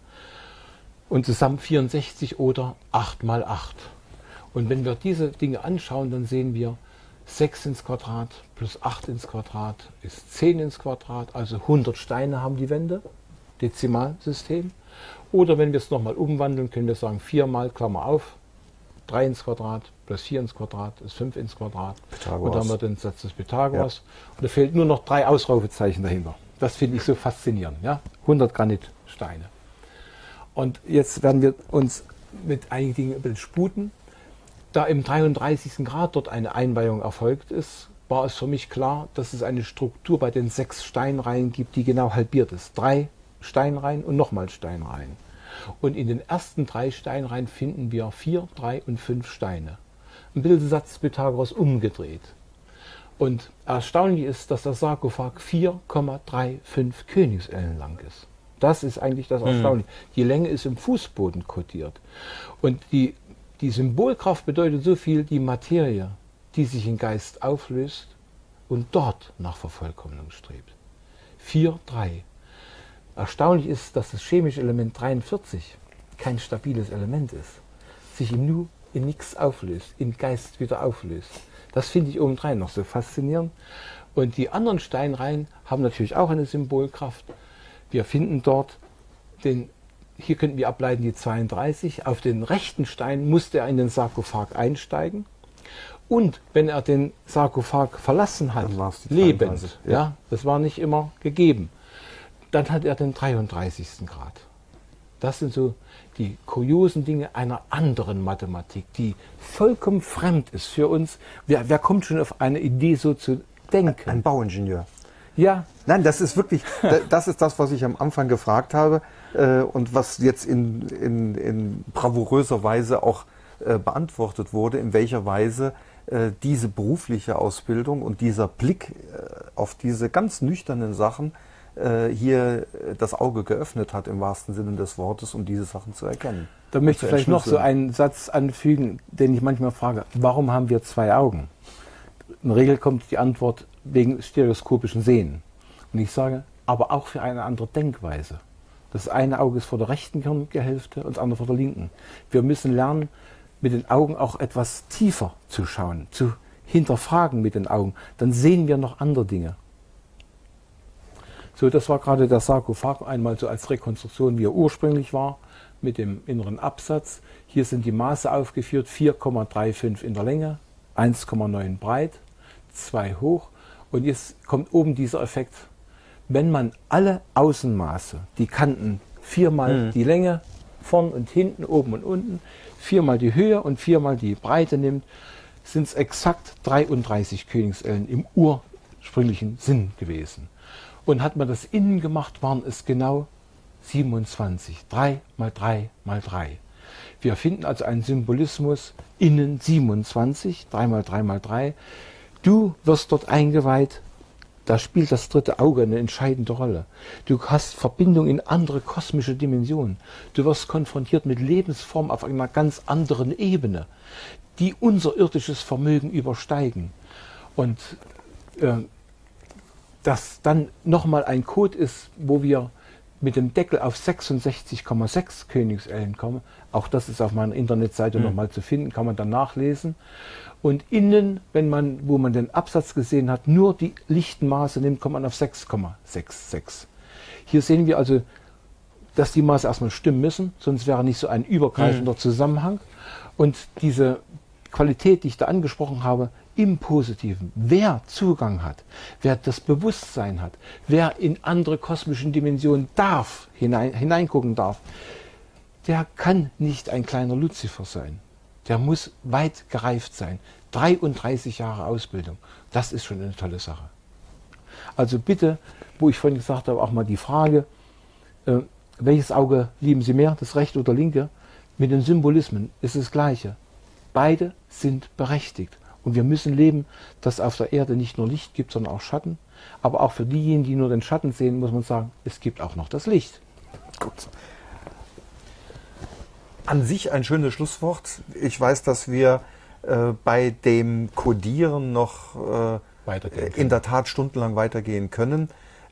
Und zusammen 64 oder 8 mal 8. Und wenn wir diese Dinge anschauen, dann sehen wir 6 ins Quadrat plus 8 ins Quadrat ist 10 ins Quadrat, also 100 Steine haben die Wände, Dezimalsystem. Oder wenn wir es nochmal umwandeln, können wir sagen 4 mal, Klammer auf, 3 ins Quadrat plus 4 ins Quadrat ist 5 ins Quadrat. Pythagoras. Und dann haben wir den Satz des Pythagoras. Ja. Und da fehlt nur noch 3 Ausrufezeichen dahinter. Das finde ich so faszinierend. Ja? 100 Granitsteine. Und jetzt werden wir uns mit einigen Dingen über den sputen. Da im 33. Grad dort eine Einweihung erfolgt ist, war es für mich klar, dass es eine Struktur bei den 6 Steinreihen gibt, die genau halbiert ist. 3 Steinreihen und nochmal Steinreihen. Und in den ersten 3 Steinreihen finden wir 4, 3 und 5 Steine. Ein Bildesatz Pythagoras umgedreht. Und erstaunlich ist, dass der Sarkophag 4,35 Königsellen lang ist. Das ist eigentlich das Erstaunliche. Die Länge ist im Fußboden kodiert. Und die Symbolkraft bedeutet so viel, die Materie, die sich im Geist auflöst und dort nach Vervollkommnung strebt. 4, 3. Erstaunlich ist, dass das chemische Element 43 kein stabiles Element ist. Sich im Nu in nichts auflöst, im Geist wieder auflöst. Das finde ich obendrein noch so faszinierend. Und die anderen Steinreihen haben natürlich auch eine Symbolkraft. Wir finden dort hier könnten wir ableiten die 32. Auf den rechten Stein musste er in den Sarkophag einsteigen. Und wenn er den Sarkophag verlassen hat, lebend, ja, das war nicht immer gegeben, dann hat er den 33. Grad. Das sind so die kuriosen Dinge einer anderen Mathematik, die vollkommen fremd ist für uns. Wer kommt schon auf eine Idee, so zu denken? Ein Bauingenieur. Ja. Nein, das ist wirklich, das ist das, was ich am Anfang gefragt habe und was jetzt in bravouröser Weise auch beantwortet wurde, in welcher Weise diese berufliche Ausbildung und dieser Blick auf diese ganz nüchternen Sachen hier das Auge geöffnet hat, im wahrsten Sinne des Wortes, um diese Sachen zu erkennen. Da möchte ich vielleicht noch so einen Satz anfügen, den ich manchmal frage, warum haben wir 2 Augen? In der Regel kommt die Antwort wegen stereoskopischen Sehen. Und ich sage, aber auch für eine andere Denkweise. Das eine Auge ist vor der rechten Gehirnhälfte und das andere vor der linken. Wir müssen lernen, mit den Augen auch etwas tiefer zu schauen, zu hinterfragen mit den Augen. Dann sehen wir noch andere Dinge. So, das war gerade der Sarkophag, einmal so als Rekonstruktion, wie er ursprünglich war, mit dem inneren Absatz. Hier sind die Maße aufgeführt, 4,35 in der Länge, 1,9 breit, 2 hoch. Und jetzt kommt oben dieser Effekt. Wenn man alle Außenmaße, die Kanten, 4-mal die Länge, vorn und hinten, oben und unten, 4-mal die Höhe und 4-mal die Breite nimmt, sind es exakt 33 Königsellen im ursprünglichen Sinn gewesen. Und hat man das innen gemacht, waren es genau 27. 3 mal 3 mal 3. Wir finden also einen Symbolismus innen 27, 3 mal 3 mal 3. Du wirst dort eingeweiht, da spielt das dritte Auge eine entscheidende Rolle. Du hast Verbindung in andere kosmische Dimensionen. Du wirst konfrontiert mit Lebensformen auf einer ganz anderen Ebene, die unser irdisches Vermögen übersteigen. Und dass dann nochmal ein Code ist, wo wir mit dem Deckel auf 66,6 Königsellen komme. Auch das ist auf meiner Internetseite nochmal zu finden, kann man dann nachlesen. Und innen, wo man den Absatz gesehen hat, nur die lichten Maße nimmt, kommt man auf 6,66. Hier sehen wir also, dass die Maße erstmal stimmen müssen, sonst wäre nicht so ein übergreifender Zusammenhang. Und diese Qualität, die ich da angesprochen habe, im Positiven, wer Zugang hat, wer das Bewusstsein hat, wer in andere kosmische Dimensionen hineingucken darf, der kann nicht ein kleiner Luzifer sein. Der muss weit gereift sein. 33 Jahre Ausbildung, das ist schon eine tolle Sache. Also bitte, wo ich vorhin gesagt habe, auch mal die Frage, welches Auge lieben Sie mehr, das rechte oder linke? Mit den Symbolismen ist das Gleiche. Beide sind berechtigt. Und wir müssen leben, dass es auf der Erde nicht nur Licht gibt, sondern auch Schatten. Aber auch für diejenigen, die nur den Schatten sehen, muss man sagen, es gibt auch noch das Licht. Gut. An sich ein schönes Schlusswort. Ich weiß, dass wir bei dem Codieren noch in der Tat stundenlang weitergehen können.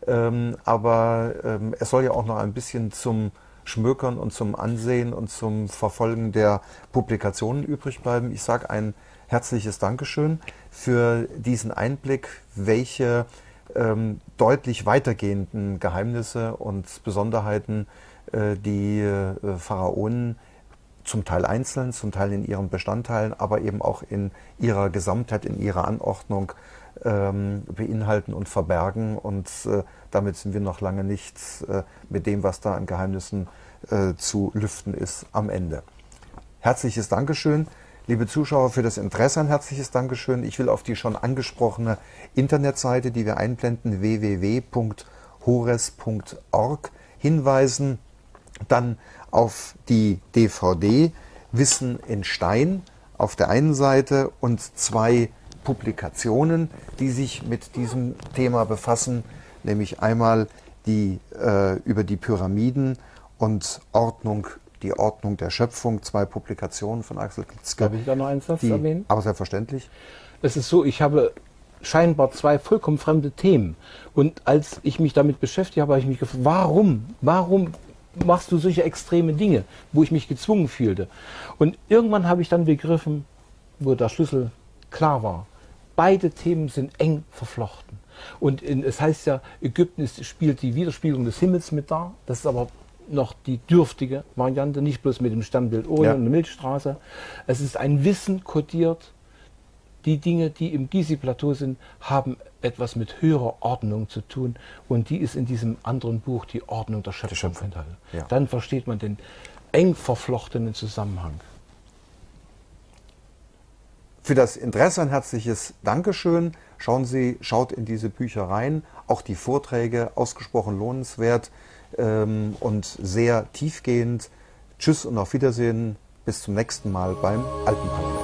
Aber es soll ja auch noch ein bisschen zum Schmökern und zum Ansehen und zum Verfolgen der Publikationen übrig bleiben. Ich sage ein herzliches Dankeschön für diesen Einblick, welche deutlich weitergehenden Geheimnisse und Besonderheiten die Pharaonen zum Teil einzeln, zum Teil in ihren Bestandteilen, aber eben auch in ihrer Gesamtheit, in ihrer Anordnung beinhalten und verbergen. Und damit sind wir noch lange nicht mit dem, was da an Geheimnissen zu lüften ist, am Ende. Herzliches Dankeschön. Liebe Zuschauer, für das Interesse ein herzliches Dankeschön. Ich will auf die schon angesprochene Internetseite, die wir einblenden, www.hores.org, hinweisen. Dann auf die DVD Wissen in Stein auf der einen Seite und 2 Publikationen, die sich mit diesem Thema befassen, nämlich einmal die über die Pyramiden und die Ordnung der Schöpfung, 2 Publikationen von Axel Klitzke. Darf ich da noch einen Satz erwähnen? Aber selbstverständlich. Es ist so, ich habe scheinbar 2 vollkommen fremde Themen. Und als ich mich damit beschäftigt habe, habe ich mich gefragt, warum machst du solche extreme Dinge, wo ich mich gezwungen fühlte? Und irgendwann habe ich dann begriffen, wo der Schlüssel klar war. Beide Themen sind eng verflochten. Und es heißt ja, Ägypten spielt die Widerspiegelung des Himmels mit dar. Das ist aber noch die dürftige Variante, nicht bloß mit dem Sternbild Orion und der Milchstraße. Es ist ein Wissen kodiert. Die Dinge, die im Gizi-Plateau sind, haben etwas mit höherer Ordnung zu tun. Und die ist in diesem anderen Buch, die Ordnung der Schöpfung enthalten. Ja. Dann versteht man den eng verflochtenen Zusammenhang. Für das Interesse ein herzliches Dankeschön. Schaut in diese Bücher rein. Auch die Vorträge, ausgesprochen lohnenswert und sehr tiefgehend. Tschüss und auf Wiedersehen. Bis zum nächsten Mal beim Alpenpanorama.